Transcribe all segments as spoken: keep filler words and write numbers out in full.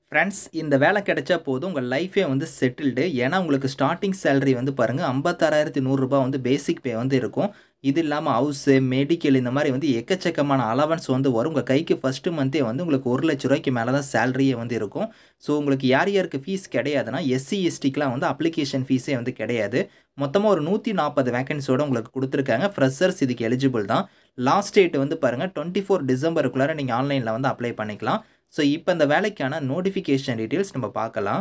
Friends இந்த வேலை கிடைச்சா போதும் உங்கள் லைஃபே வந்து செட்டில்டு. ஏன்னா உங்களுக்கு ஸ்டார்ட்டிங் சேலரி வந்து பாருங்க ரூ. ஐம்பத்தி ஆறாயிரத்து நூறு வந்து பேசிக் பே வந்து இருக்கும். இது இல்லாம ஹவுஸு, மெடிக்கல் இந்த மாரி வந்து எக்கச்சக்கமான அலவன்ஸ் வந்து வரும். உங்க கைக்கு ஃபர்ஸ்ட் மந்த்தே வந்து உங்களுக்கு ஒரு லட்சம் ரூபாய்க்கு மேல தான் சேலரியே வந்து இருக்கும். ஸோ உங்களுக்கு யார் யாருக்கு ஃபீஸ் கிடையாதுன்னா, எஸ்சி, எஸ்டிக்குலாம் வந்து அப்ளிகேஷன் ஃபீஸே வந்து கிடையாது. மொத்தமா ஒரு நூற்றி நாற்பது வேக்கன்ஸியோட உங்களுக்கு குடுத்துருக்காங்க. ஃப்ரெஷர்ஸ் இதுக்கு எலிஜிபிள் தான். லாஸ்ட் டேட் வந்து பாருங்க இருபத்தி நான்கு டிசம்பருக்குள்ளார நீங்க ஆன்லைன்ல வந்து அப்ளை பண்ணிக்கலாம். ஸோ இப்போ இந்த வேலைக்கான நோட்டிஃபிகேஷன் டீட்டெயில்ஸ் நம்ம பார்க்கலாம்.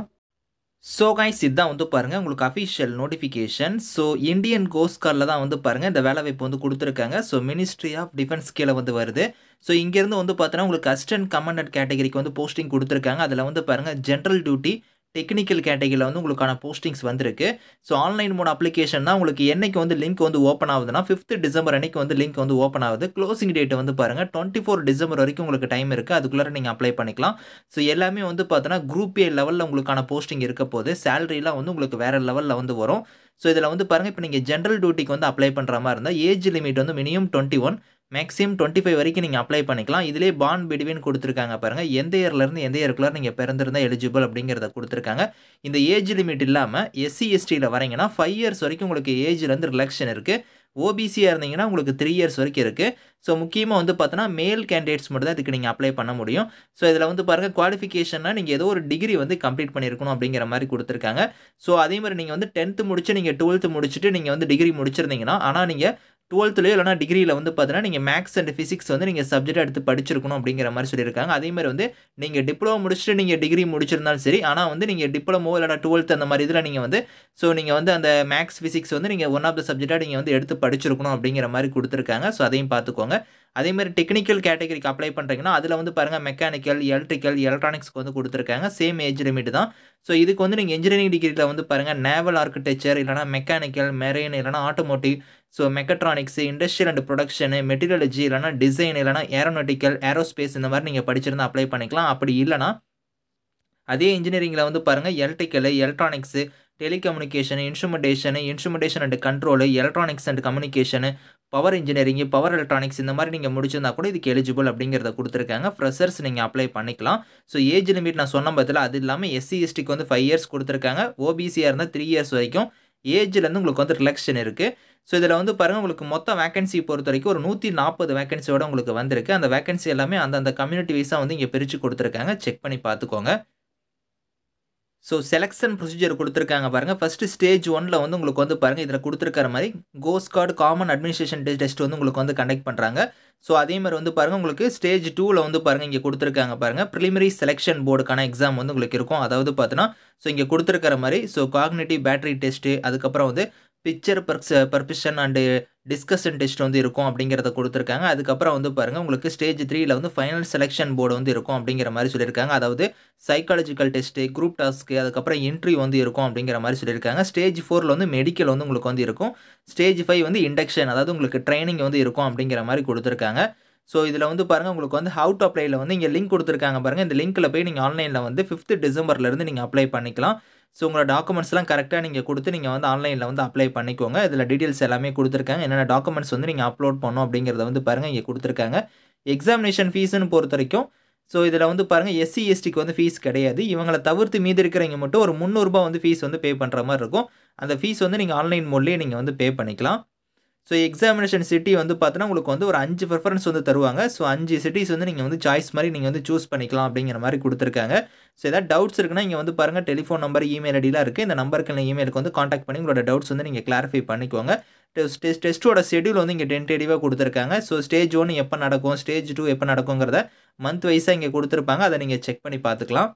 ஸோ கைஸ் இதான் வந்து பாருங்கள் உங்களுக்கு official notification. So Indian coast கார்டில் தான் வந்து பாருங்கள் இந்த வேலை வாய்ப்பு வந்து கொடுத்துருக்காங்க. ஸோ மினிஸ்ட்ரி ஆஃப் டிஃபென்ஸ் கீழே வந்து வருது. ஸோ இங்கேருந்து வந்து பார்த்தோன்னா உங்களுக்கு அசிஸ்டன்ட் கமாண்டன்ட் கேட்டகரிக்கு வந்து போஸ்டிங் கொடுத்துருக்காங்க. அதில் வந்து பாருங்கள் ஜென்ரல் டியூட்டி டெக்னிக்கல் கேட்டகரியில் வந்து உங்களுக்கான போஸ்டிங்ஸ் வந்திருக்கு. ஸோ ஆன்லைன் மோட் அப்ளிகேஷன் தான் உங்களுக்கு என்னைக்கு வந்து லிங்க் வந்து ஓப்பன் ஆகுதுன்னா ஃபிஃப்த் டிசம்பர் அன்னைக்கு வந்து லிங்க் வந்து ஓப்பன் ஆகுது. க்ளோசிங் டேட் வந்து பாருங்கள் டுவெண்ட்டி ஃபோர் டிசம்பர் வரைக்கும் உங்களுக்கு டைம் இருக்குது. அதுக்குள்ளே நீங்கள் அப்ளை பண்ணிக்கலாம். ஸோ எல்லாமே வந்து பார்த்தோன்னா குரூப் ஏ லெவலில் உங்களுக்கான போஸ்டிங் இருக்க போது சேலரிலாம் வந்து உங்களுக்கு வேறு லெவலில் வந்து வரும். ஸோ இதில் வந்து பாருங்கள் இப்போ நீங்கள் ஜென்ரல் டியூட்டிக்கு வந்து அப்ளை பண்ணுற மாதிரி இருந்தால் ஏஜ் லிமிட் வந்து minimum twenty one maximum twenty five வரைக்கும் நீங்கள் அப்ளை பண்ணிக்கலாம். இதிலே பாண்ட் பிட்வீன் கொடுத்துருக்காங்க பாருங்கள். எந்த இயர்லேருந்து எந்த இயருக்குள்ள நீங்கள் பிறந்திருந்தால் எலிஜிபிள் அப்படிங்கிறத கொடுத்துருக்காங்க. இந்த ஏஜ் லிமிட் இல்லாமல் எஸ்சி எஸ்டியில் வரீங்கன்னா ஃபைவ் இயர்ஸ் வரைக்கும் உங்களுக்கு ஏஜ்லேருந்து ரிலாக்ஷன் இருக்குது. ஓபிசியாக இருந்தீங்கன்னா உங்களுக்கு த்ரீ இயர்ஸ் வரைக்கும் இருக்குது. ஸோ முக்கியமாக வந்து பார்த்தோன்னா மேல் கேண்டிடேட்ஸ் மட்டும் தான் இதுக்கு நீங்கள் அப்ளை பண்ண முடியும். ஸோ இதில் வந்து பாருங்கள் குவாலிஃபிகேஷன்னா நீங்கள் ஏதோ ஒரு டிகிரி வந்து கம்ப்ளீட் பண்ணியிருக்கணும் அப்படிங்கிற மாதிரி கொடுத்துருக்காங்க. ஸோ அதே மாதிரி நீங்கள் வந்து டென்த்து முடிச்சு நீங்கள் டுவெல்த்து முடிச்சுட்டு நீங்கள் வந்து டிகிரி முடிச்சிருந்தீங்கன்னா ஆனால் நீங்கள் டுவெல்த்துலேயோ இல்லைனா டிகிரியில் வந்து பார்த்தீங்கன்னா நீங்கள் மேக்ஸ் அண்ட் ஃபிசிக்ஸ் வந்து நீங்கள் சப்ஜெக்ட் எடுத்து படிச்சிருக்கணும் அப்படிங்கிற மாதிரி சொல்லியிருக்காங்க. அதே மாதிரி வந்து நீங்கள் டிப்ளமோ முடிச்சுட்டு நீங்கள் டிகிரி முடிச்சிருந்தாலும் சரி, ஆனால் வந்து நீங்கள் டிப்ளமோ இல்லைனா டுவெல்த் அந்த மாதிரி இதில் நீங்கள் வந்து ஸோ நீங்கள் வந்து அந்த மேக்ஸ் ஃபிசிக்ஸ் வந்து நீங்கள் ஒன் ஆஃப் த சப்ஜெக்டாக நீங்கள் வந்து எடுத்து படிச்சிருக்கணும் அப்படிங்கிற மாதிரி கொடுத்துருக்காங்க. ஸோ அதையும் பார்த்துக்கோங்க. அதேமாதிரி டெக்னிக்கல் கேட்டகரிக்கு அப்ளை பண்ணுறீங்கன்னா அதில் வந்து பாருங்கள் மெக்கானிக்கல், எலக்ட்ரிக்கல், எலக்ட்ரானிக்ஸ்க்கு வந்து கொடுத்துருக்காங்க. சேம் ஏஜ் லிமிட் தான். ஸோ இதுக்கு வந்து நீங்கள் இன்ஜினியரிங் டிகிரியில் வந்து பாருங்கள் நேவல் ஆர்கிடெக்சர் இல்லைனா மெக்கானிக்கல், மெரெயின் இல்லைனா automotive, so mechatronics, industrial and production, metallurgy இல்லைனா டிசைன் இல்லைனா ஏரோநாட்டிக்கல், ஏரோஸ்பேஸ் இந்த மாதிரி நீங்கள் படிச்சிருந்தால் அப்ளை பண்ணிக்கலாம். அப்படி இல்லைனா அதே இன்ஜினியரிங்கில் வந்து பாருங்கள் electrical, electronics, telecommunication, instrumentation, instrumentation and control, electronics and communication, power engineering, power electronics இந்த மாதிரி நீங்கள் முடிச்சிருந்தா கூட இதுக்கு எலிஜிபிள் அப்படிங்கிறத கொடுத்துருக்காங்க. ஃப்ரெஷர்ஸ் நீங்கள் அப்ளை பண்ணிக்கலாம். ஸோ ஏஜ் லிமிட் நான் சொன்ன பதில் அது இல்லாமல் எஸ்சி எஸ்டிக்கு வந்து ஃபைவ் இயர்ஸ் கொடுத்துருக்காங்க. ஓபிசியாக இருந்தால் த்ரீ இயர்ஸ் வரைக்கும் ஏஜ்லேருந்து உங்களுக்கு வந்து ரிலாக்ஷன் இருக்குது. ஸோ இதில் வந்து பாருங்கள் உங்களுக்கு மொத்த வேகன்சி பொறுத்த வரைக்கும் ஒரு நூற்றி நாற்பது வேகன்சியோட உங்களுக்கு வந்திருக்கு. அந்த வேகன்சி எல்லாமே அந்தந்த கம்யூனிட்டி வைஸாக வந்து இங்கே பிரித்து கொடுத்துருக்காங்க. செக் பண்ணி பார்த்துக்கோங்க. ஸோ செலெக்ஷன் ப்ரொசீஜர் கொடுத்துருக்காங்க பாருங்கள். ஃபஸ்ட்டு ஸ்டேஜ் ஒன்னில் வந்து உங்களுக்கு வந்து பாருங்கள் இதில் கொடுத்துருக்கிற மாதிரி coast card common administration test வந்து உங்களுக்கு வந்து கண்டக்ட் பண்ணுறாங்க. ஸோ அதே மாதிரி வந்து பாருங்கள் உங்களுக்கு ஸ்டேஜ் டூவில் வந்து பாருங்கள் இங்கே கொடுத்துருக்காங்க பாருங்கள் ப்ரிலிமினரி செலெக்ஷன் போர்டுக்கான எக்ஸாம் வந்து உங்களுக்கு இருக்கும். அதாவது பார்த்தீங்கன்னா ஸோ இங்கே கொடுத்துருக்கிற மாதிரி ஸோ காக்னிட்டிவ் பேட்டரி டெஸ்ட்டு, அதுக்கப்புறம் வந்து picture perception and discussion test வந்து இருக்கும் அப்படிங்கிறத கொடுத்துருக்காங்க. அதுக்கப்புறம் வந்து பாருங்கள் உங்களுக்கு ஸ்டேஜ் த்ரீயில் வந்து ஃபைனல் செலெக்ஷன் போர்டு வந்து இருக்கும் அப்படிங்கிற மாதிரி சொல்லியிருக்காங்க. அதாவது சைக்காலஜிக்கல் டெஸ்ட்டு, குரூப் டாஸ்க்கு, அதுக்கப்புறம் இன்டர்வியூ வந்து இருக்கும் அப்படிங்கிற மாதிரி சொல்லியிருக்காங்க. ஸ்டேஜ் ஃபோரில் வந்து மெடிக்கல் வந்து உங்களுக்கு வந்து இருக்கும். ஸ்டேஜ் ஃபைவ் வந்து இண்டக்ஷன், அதாவது உங்களுக்கு ட்ரைனிங் வந்து இருக்கும் அப்படிங்கிற மாதிரி கொடுத்துருக்காங்க. ஸோ இதில் வந்து பாருங்கள் உங்களுக்கு வந்து ஹவு டு அப்ளைல வந்து இங்கே லிங்க் கொடுத்துருக்காங்க பாருங்கள். இந்த லிங்க்கில் போய் நீங்கள் ஆன்லைனில் வந்து ஃபிஃப்த் டிசம்பர்லேருந்து நீங்கள் அப்ளை பண்ணிக்கலாம். ஸோ உங்களோட டாக்குமெண்ட்ஸ்லாம் கரெக்டாக நீங்கள் கொடுத்து நீங்கள் வந்து ஆன்லைனில் வந்து அப்ளை பண்ணிக்கோங்க. இதில் டீட்டெயில்ஸ் எல்லாமே கொடுத்துருக்காங்க. என்னென்ன டாக்குமெண்ட்ஸ் வந்து நீங்கள் அப்லோட் பண்ணணும் அப்படிங்கிறத வந்து பாருங்கள் இங்கே கொடுத்துருக்காங்க. எக்ஸாமினேஷன் ஃபீஸ்ன்னு பொறுத்த வரைக்கும் ஸோ இதில் வந்து பாருங்கள் எஸ்சி எஸ்டிக்கு வந்து ஃபீஸ் கிடையாது. இவங்களை தவிர்த்து மீதி இருக்கிறவங்க மட்டும் ஒரு முந்நூறுரூபா வந்து ஃபீஸ் வந்து பே பண்ணுற மாதிரி இருக்கும். அந்த ஃபீஸ் வந்து நீங்கள் ஆன்லைன் மோட்லேயே நீங்கள் வந்து பே பண்ணிக்கலாம். ஸோ எக்ஸாமினேஷன் சிட்டி வந்து பார்த்தோன்னா உங்களுக்கு வந்து ஒரு அஞ்சு ப்ரிஃபரன்ஸ் வந்து தருவாங்க. ஸோ அஞ்சு சிட்டிஸ் வந்து நீங்கள் வந்து சாய்ஸ் மாதிரி நீங்கள் வந்து சூஸ் பண்ணிக்கலாம் அப்படிங்கிற மாதிரி கொடுத்துருக்காங்க. ஸோ ஏதாவது டவுட்ஸ் இருக்குன்னா இங்கே வந்து பாருங்கள் டெலிஃபோன் நம்பர், இமெயில் ஐடிலாம் இருக்குது. இந்த நம்பருக்கு இல்லை இமெயிலுக்கு வந்து காண்டாக்ட் பண்ணி உங்களோட டவுட்ஸ் வந்து நீங்கள் கிளாரிஃபை பண்ணிக்கோங்க. டெஸ்ட் டெஸ்ட் டெஸ்ட்டோட ஷெடியூல் வந்து இங்கே டென்டேட்டிவாக கொடுத்துருக்காங்க. ஸோ ஸ்டேஜ் ஒன் எப்போ நடக்கும், ஸ்டேஜ் டூ எப்போ நடக்குங்கிறத மந்த் வைஸாக இங்கே கொடுத்துருப்பாங்க. அதை நீங்கள் செக் பண்ணி பார்த்துக்கலாம்.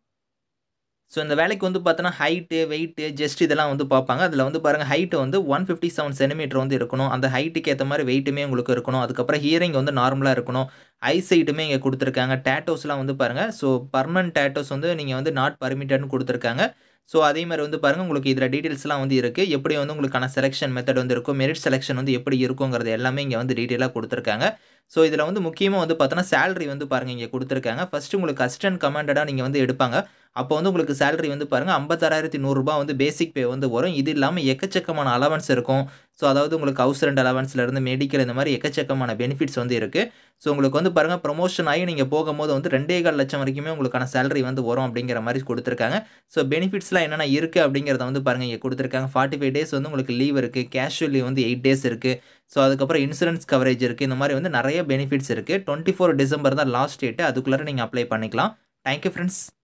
ஸோ இந்த வேலைக்கு வந்து பார்த்தோன்னா ஹைட்டு, வெயிட்டு, ஜஸ்ட் இதெல்லாம் வந்து பார்ப்பாங்க. அதில் வந்து பாருங்கள் ஹைட்டு வந்து ஒன் ஃபிஃப்டி செவன் சென்டிமீட்டர் வந்து இருக்கணும். அந்த ஹைட்டுக்கு ஏற்ற மாதிரி வெயிட்டுமே உங்களுக்கு இருக்கணும். அதுக்கப்புறம் ஹியரிங் வந்து நார்மலாக இருக்கணும். ஐ சைட்டுமே இங்கே கொடுத்துருக்காங்க. டேட்டோஸ்லாம் வந்து பாருங்கள். ஸோ பர்மனன்ட் டேட்டோஸ் வந்து நீங்கள் வந்து நாட் பர்மிட்டட்னு கொடுத்துருக்காங்க. ஸோ அதே மாதிரி வந்து பாருங்கள் உங்களுக்கு இதில் டீட்டெயில்ஸ்லாம் வந்து இருக்குது. எப்படி வந்து உங்களுக்கான செலெக்ஷன் மெத்தட் வந்து இருக்கும், மெரிட் செலெக்ஷன் வந்து எப்படி இருக்குங்கிறது எல்லாமே இங்கே வந்து டீட்டெயிலாக கொடுத்துருக்காங்க. ஸோ இதில் வந்து முக்கியமாக வந்து பார்த்தோன்னா சேலரி வந்து பாருங்கள் இங்கே கொடுத்துருக்காங்க. ஃபஸ்ட்டு உங்களுக்கு அசிஸ்டன்ட் கமாண்டடாக நீங்கள் வந்து எடுப்பாங்க. அப்போ வந்து உங்களுக்கு சேலரி வந்து பாருங்க ரூ. ஐம்பத்தி ஆறாயிரத்து நூறு வந்து பேசிக் பே வந்து வரும். இது இல்லாம எக்கச்சக்கமான அலவன்ஸ் இருக்கும். ஸோ அதாவது உங்களுக்கு ஹவுஸ் ரெண்ட் அலவன்ஸ்லேருந்து மெடிக்கல் இந்த மாதிரி எக்கச்சக்கமான பெனிஃபிட்ஸ் வந்து இருக்கு. ஸோ உங்களுக்கு வந்து பாருங்க ப்ரமோஷன் ஆகி நீங்க போகும்போது வந்து ரெண்டே கால் லட்சம் வரைக்குமே உங்களுக்கான சேலரி வந்து வரும் அப்படிங்கிற மாதிரி கொடுத்துருக்காங்க. ஸோ பெனிஃபிட்ஸ்லாம் என்னென்ன இருக்கு அப்படிங்கிறத வந்து பாருங்க இங்கே கொடுத்துருக்காங்க. ஃபார்ட்டி ஃபைவ் டேஸ் வந்து உங்களுக்கு லீவ் இருக்கு. கேஷுவல் லீவ் வந்து எயிட் டேஸ் இருக்கு. ஸோ அதுக்கப்புறம் இன்சூரன்ஸ் கவரேஜ் இருக்கு. இந்த மாதிரி வந்து நிறைய பெனிஃபிட்ஸ் இருக்கு. டுவெண்ட்டி ஃபோர் டிசம்பர் தான் லாஸ்ட் டேட். அதுக்குள்ளார நீங்க அப்ளை பண்ணிக்கலாம். Thank you friends.